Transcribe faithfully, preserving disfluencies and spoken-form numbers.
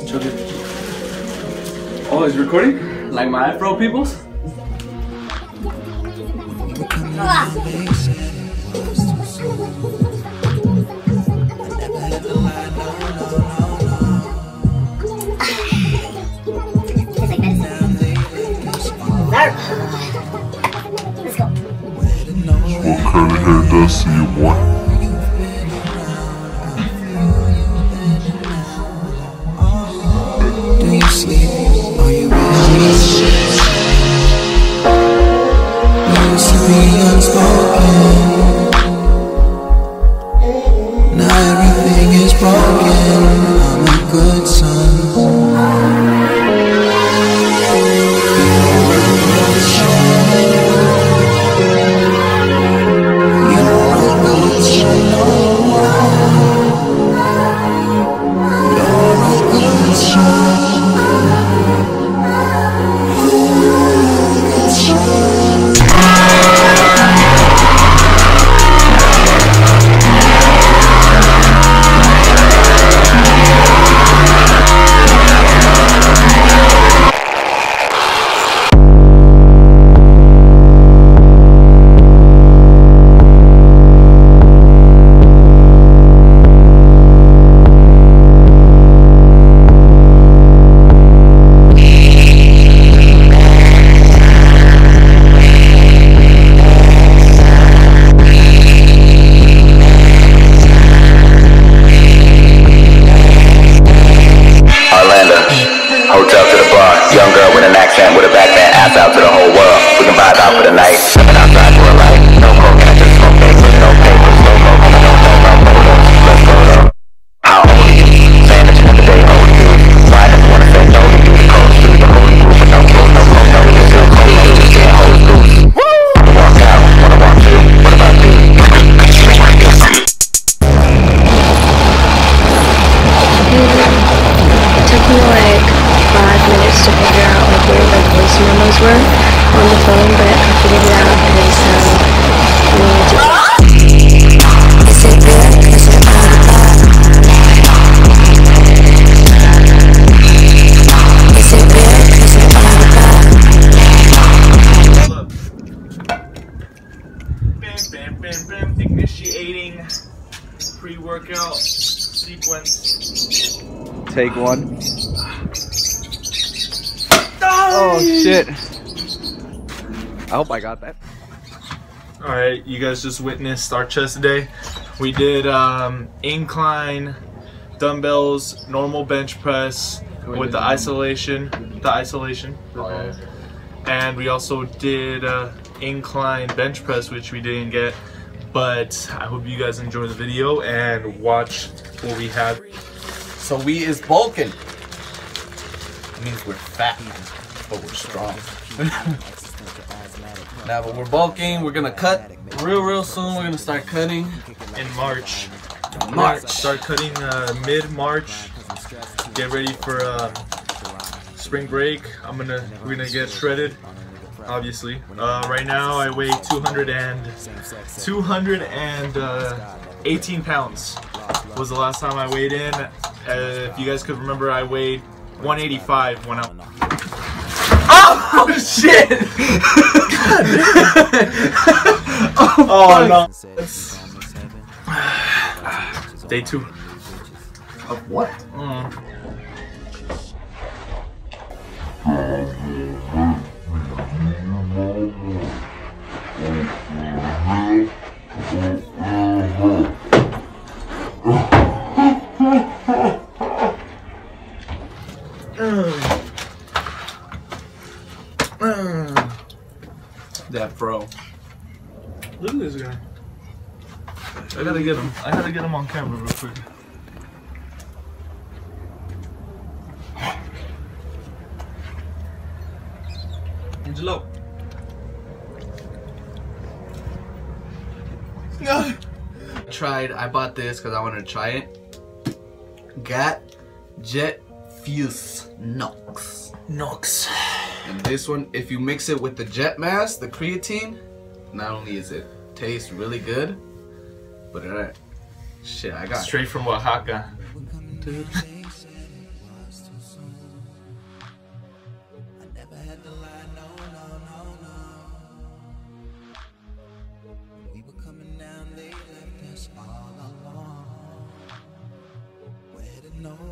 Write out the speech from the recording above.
Chug it. Oh, is it recording? Like my afro peoples? Let's go. What kind of hair does you want? Do you sleep or you rest? Used to be unspoken. Now everything is broken. I'm a good son. Hotel to the bar, young girl with an accent, with a backband, ass out to the whole world. We can vibe out for the night, stepping outside for a light. No cocaine, just smoke papers, no papers, no no no no no no photos. Let's go though. How old are you? Saying that you never date old you. Why does you wanna say no to you? The cold street, the holy group, but no clothes, no clothes, no you still cold, no you can't hold loose. Wanna walk out, wanna walk through. What about you? It took me like five minutes to figure out like where the voice memos were on the phone, but I figured it out, and so I'm gonna do it. Is it real? Is it all about? Is it real? Is it all about? Bam, bam, bam, bam. Initiating pre-workout sequence. Take one. Oh shit. I hope I got that. Alright, you guys just witnessed our chest day. We did um, incline, dumbbells, normal bench press with the isolation. The isolation. Oh, yeah. And we also did uh, incline bench press, which we didn't get. But I hope you guys enjoy the video and watch what we have. So we is bulking. It means we're fat, but we're strong. Now, but we're bulking. We're gonna cut real, real soon. We're gonna start cutting In March. March. Start cutting uh, mid-March. Get ready for uh, spring break. I'm gonna we're gonna get shredded. Obviously, uh, right now I weigh two hundred and two hundred eighteen pounds. Was the last time I weighed in. Uh, if you guys could remember, I weighed one eighty-five when I. Oh shit! Oh no! Day two. of what? Mm. That bro. Look at this guy. I gotta get him. I gotta get him on camera real quick. Angelo. I tried. I bought this because I wanted to try it. Got Jet Fuse Nox. Nox. And this one, if you mix it with the Jet Mass, the creatine, not only is it taste really good, but it uh, shit, I got straight from Oaxaca. no.